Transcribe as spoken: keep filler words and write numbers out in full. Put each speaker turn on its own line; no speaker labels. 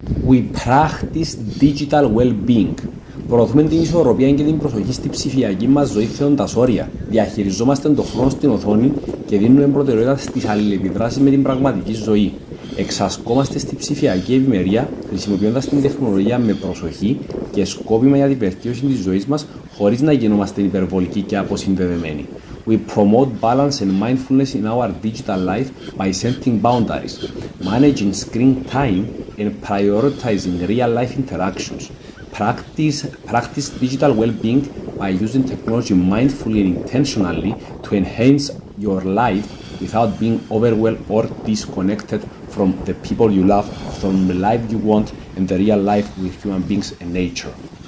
We practice digital well-being. Προωθούμε την ισορροπία και την προσοχή στη ψηφιακή μας ζωή θέτοντας όρια. Διαχειριζόμαστε τον χρόνο στην οθόνη και δίνουμε προτεραιότητα στις αλληλεπιδράσεις με την πραγματική ζωή. Εξασκόμαστε στη ψηφιακή ευημερία, χρησιμοποιώντας την τεχνολογία με προσοχή και σκόπιμα για την βελτίωση της ζωής μας, χωρίς να γινόμαστε υπερβολικοί και αποσυνδεδεμένοι. We promote balance and mindfulness in our digital life by setting boundaries, managing screen time, and prioritizing real-life interactions. Practice, practice digital well-being by using technology mindfully and intentionally to enhance your life without being overwhelmed or disconnected from the people you love, from the life you want, and the real life with human beings and nature.